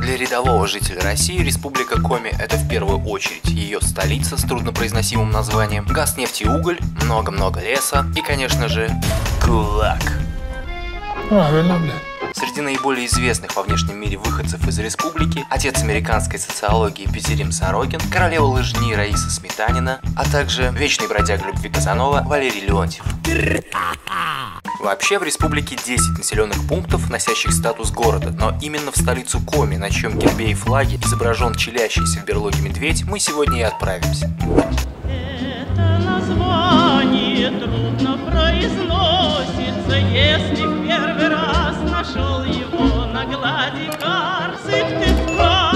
Для рядового жителя России Республика Коми – это в первую очередь ее столица с труднопроизносимым названием, газ, нефть и уголь, много-много леса и, конечно же, ГУЛАГ. Среди наиболее известных во внешнем мире выходцев из республики отец американской социологии Петерим Сорокин, королева лыжни Раиса Сметанина, а также вечный бродяга любви Казанова Валерий Леонтьев. Вообще в республике 10 населенных пунктов, носящих статус города, но именно в столицу Коми, на чьем гербе и флаге изображен чилящийся в берлоге медведь, мы сегодня и отправимся. Это название трудно произносится, если в первый раз нашел его на глади кар Сыктывкар.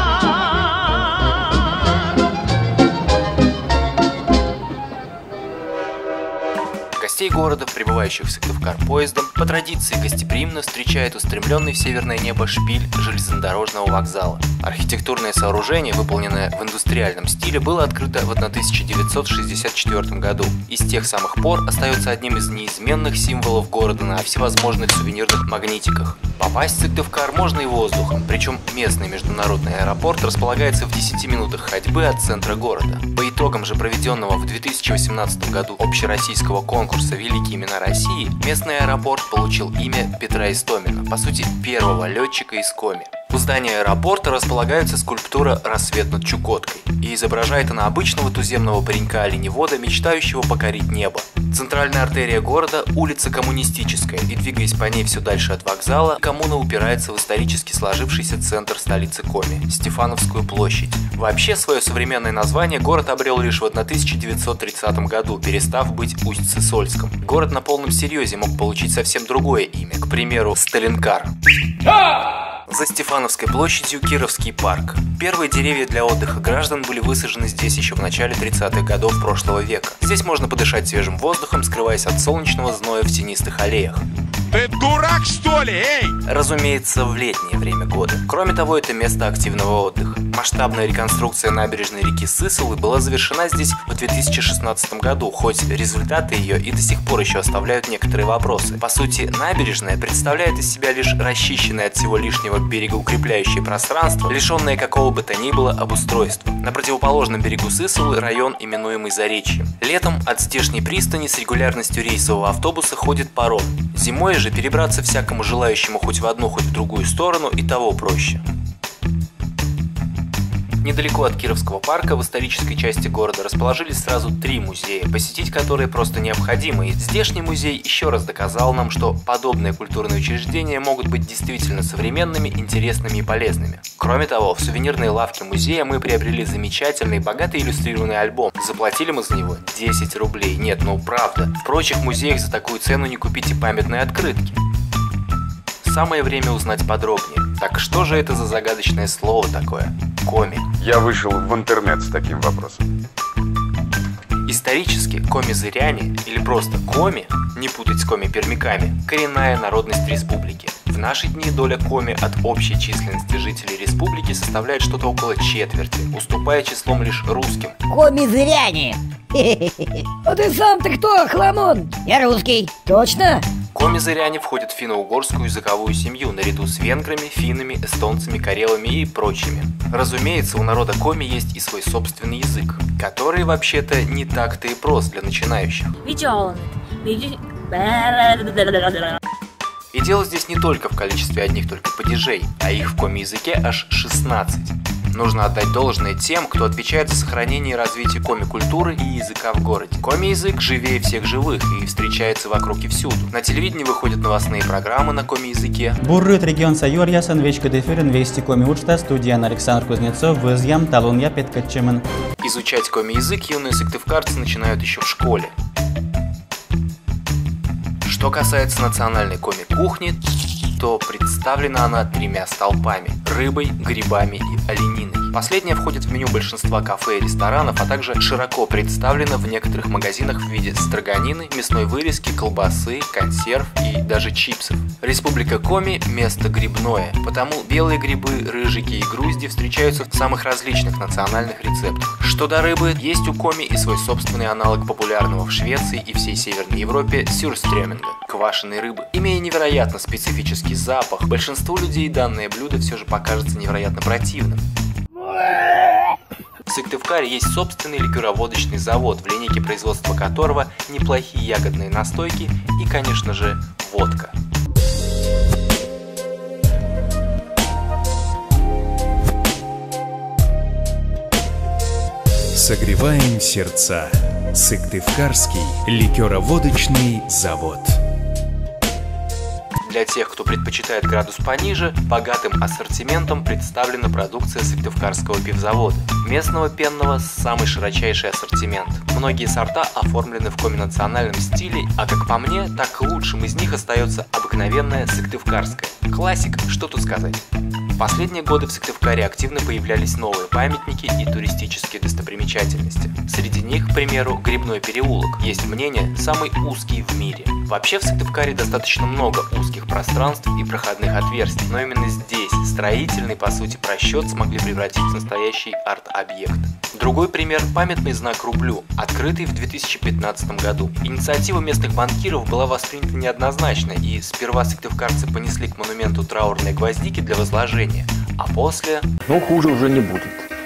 Гостей города, прибывающих в Сыктывкар поездом, по традиции гостеприимно встречает устремленный в северное небо шпиль железнодорожного вокзала. Архитектурное сооружение, выполненное в индустриальном стиле, было открыто в 1964 году и с тех самых пор остается одним из неизменных символов города на всевозможных сувенирных магнитиках. Попасть в Сыктывкар можно и воздухом, причем местный международный аэропорт располагается в 10 минутах ходьбы от центра города. По итогам же проведенного в 2018 году общероссийского конкурса «Великие имена России» местный аэропорт получил имя Петра Истомина, по сути первого летчика из Коми. У здания аэропорта располагается скульптура «Рассвет над Чукоткой», и изображает она обычного туземного паренька-оленевода, мечтающего покорить небо. Центральная артерия города – улица Коммунистическая, и двигаясь по ней все дальше от вокзала, коммуна упирается в исторически сложившийся центр столицы Коми – Стефановскую площадь. Вообще, свое современное название город обрел лишь в 1930 году, перестав быть Усть-Сысольском. Город на полном серьезе мог получить совсем другое имя, к примеру, Сталинкар. За Стефановской площадью Кировский парк. Первые деревья для отдыха граждан были высажены здесь еще в начале 30-х годов прошлого века. Здесь можно подышать свежим воздухом, скрываясь от солнечного зноя в тенистых аллеях. Ты дурак, что ли, эй? Разумеется, в летнее время года. Кроме того, это место активного отдыха. Масштабная реконструкция набережной реки Сысолы была завершена здесь в 2016 году, хоть результаты ее и до сих пор еще оставляют некоторые вопросы. По сути, набережная представляет из себя лишь расчищенное от всего лишнего берегоукрепляющее пространство, лишенное какого бы то ни было обустройства. На противоположном берегу Сысолы район, именуемый Заречьем. Летом от здешней пристани с регулярностью рейсового автобуса ходит паром. Зимой же перебраться всякому желающему хоть в одну, хоть в другую сторону и того проще. Недалеко от Кировского парка в исторической части города расположились сразу 3 музея, посетить которые просто необходимо, и здешний музей еще раз доказал нам, что подобные культурные учреждения могут быть действительно современными, интересными и полезными. Кроме того, в сувенирной лавке музея мы приобрели замечательный, богато иллюстрированный альбом. Заплатили мы за него 10 рублей. Нет, ну правда. В прочих музеях за такую цену не купите памятные открытки. Самое время узнать подробнее. Так что же это за загадочное слово такое? Коми. Я вышел в интернет с таким вопросом. Исторически коми-зыряне, или просто коми, не путать с коми-пермяками, коренная народность республики. В наши дни доля коми от общей численности жителей республики составляет что-то около четверти, уступая числом лишь русским. Коми-зыряне! А ты сам-то кто, хламон? Я русский. Точно? Коми-зыряне входят в финно-угорскую языковую семью наряду с венграми, финнами, эстонцами, карелами и прочими. Разумеется, у народа коми есть и свой собственный язык, который вообще-то не так-то и прост для начинающих. И дело здесь не только в количестве одних только падежей, а их в коми-языке аж 16. Нужно отдать должное тем, кто отвечает за сохранение и развитие коми-культуры и языка в городе. Коми-язык живее всех живых и встречается вокруг и всюду. На телевидении выходят новостные программы на коми-языке. Буррут регион Сайорьясан, Вечка Дефирен, Вести Коми-Учта, студия Александр Кузнецов, Вызьям, Талунья, Петкачемен. Изучать коми-язык юные сыктывкарцы начинают еще в школе. Что касается национальной коми-кухни, то представлена она 3 столпами – рыбой, грибами и олениной. Последняя входит в меню большинства кафе и ресторанов, а также широко представлена в некоторых магазинах в виде строганины, мясной вырезки, колбасы, консерв и даже чипсов. Республика Коми – место грибное, потому белые грибы, рыжики и грузди встречаются в самых различных национальных рецептах. Что до рыбы, есть у Коми и свой собственный аналог популярного в Швеции и всей Северной Европе сюрстрёминга – квашеной рыбы. Имея невероятно специфический запах, большинству людей данное блюдо все же покажется невероятно противным. В Сыктывкаре есть собственный ликероводочный завод, в линейке производства которого неплохие ягодные настойки и, конечно же, водка. Согреваем сердца. Сыктывкарский ликероводочный завод. Для тех, кто предпочитает градус пониже, богатым ассортиментом представлена продукция Сыктывкарского пивзавода. Местного пенного самый широчайший ассортимент. Многие сорта оформлены в комбинациональном стиле, а как по мне, так лучшим из них остается обыкновенная сыктывкарская. Классика, что тут сказать. В последние годы в Сыктывкаре активно появлялись новые памятники и туристические достопримечательности. Среди них, к примеру, Грибной переулок, есть мнение, самый узкий в мире. Вообще в Сыктывкаре достаточно много узких пространств и проходных отверстий, но именно здесь строительный, по сути, просчет смогли превратить в настоящий арт-объект. Другой пример – памятный знак рублю, открытый в 2015 году. Инициатива местных банкиров была воспринята неоднозначно, и сперва сыктывкарцы понесли к монументу траурные гвоздики для возложения, а после… Но хуже уже не будет.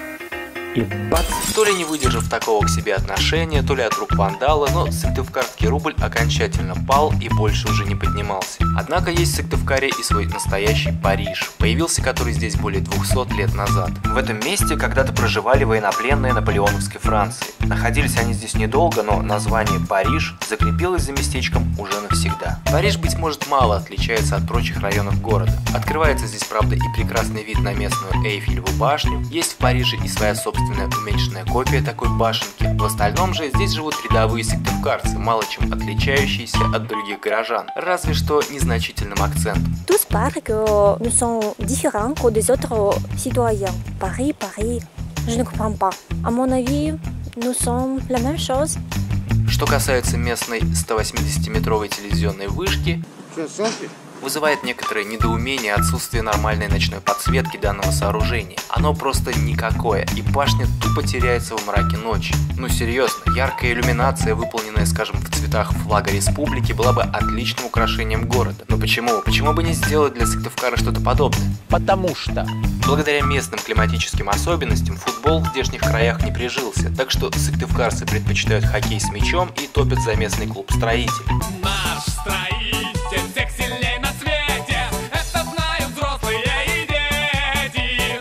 И бац! То ли не выдержав такого к себе отношения, то ли от рук вандала, но сыктывкарский рубль окончательно пал и больше уже не поднимался. Однако есть в Сыктывкаре и свой настоящий Париж, появился который здесь более 200 лет назад. В этом месте когда-то проживали военнопленные наполеоновской Франции. Находились они здесь недолго, но название Париж закрепилось за местечком уже навсегда. Париж, быть может, мало отличается от прочих районов города. Открывается здесь, правда, и прекрасный вид на местную Эйфелеву башню. Есть в Париже и своя собственная уменьшенная копия такой башенки. В остальном же здесь живут рядовые сыктывкарцы, мало чем отличающиеся от других горожан, разве что незначительным акцентом. Tous parlent que nous sommes différents que des autres citoyens. Paris, je ne comprends pas. À mon avis, nous sommes la même chose. Что касается местной 180-метровой телевизионной вышки, вызывает некоторое недоумение отсутствие нормальной ночной подсветки данного сооружения. Оно просто никакое, и башня тупо теряется в мраке ночи. Ну серьезно, яркая иллюминация, выполненная, скажем, в цветах флага республики, была бы отличным украшением города. Но почему? Почему бы не сделать для Сыктывкара что-то подобное? Потому что благодаря местным климатическим особенностям футбол в здешних краях не прижился, так что сыктывкарцы предпочитают хоккей с мячом и топят за местный клуб «Строитель». Наш строитель всех сильней на свете, это знают взрослые и дети.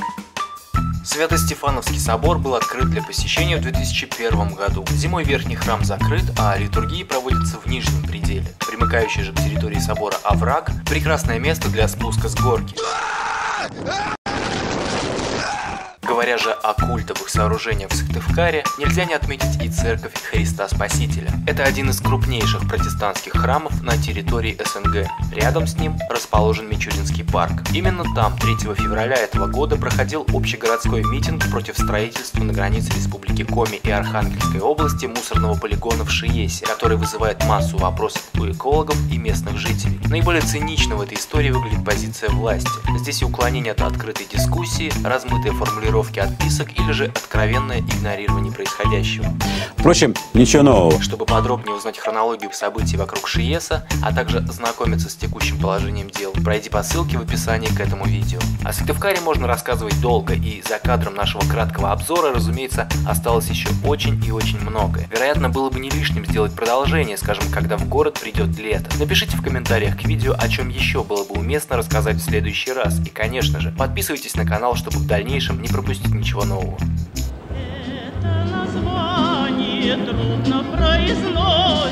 Свято-Стефановский собор был открыт для посещения в 2001 году. Зимой верхний храм закрыт, а литургии проводятся в нижнем пределе. Примыкающий же к территории собора овраг – прекрасное место для спуска с горки. Говоря же о культовых сооружениях в Сыктывкаре, нельзя не отметить и церковь Христа Спасителя. Это один из крупнейших протестантских храмов на территории СНГ. Рядом с ним расположен Мичуринский парк. Именно там 3 февраля этого года проходил общегородской митинг против строительства на границе республики Коми и Архангельской области мусорного полигона в Шиесе, который вызывает массу вопросов у экологов и местных жителей. Наиболее цинично в этой истории выглядит позиция власти. Здесь и уклонение от открытой дискуссии, размытые формулировки отписок или же откровенное игнорирование происходящего. Впрочем, ничего нового. Чтобы подробнее узнать хронологию событий вокруг Шиеса, а также знакомиться с текущим положением дел, пройди по ссылке в описании к этому видео. О Сыктывкаре можно рассказывать долго, и за кадром нашего краткого обзора, разумеется, осталось еще очень и очень многое. Вероятно, было бы не лишним сделать продолжение, скажем, когда в город придет лето. Напишите в комментариях к видео, о чем еще было бы уместно рассказать в следующий раз. И, конечно же, подписывайтесь на канал, чтобы в дальнейшем не пропустить ничего нового. Это название трудно произносится.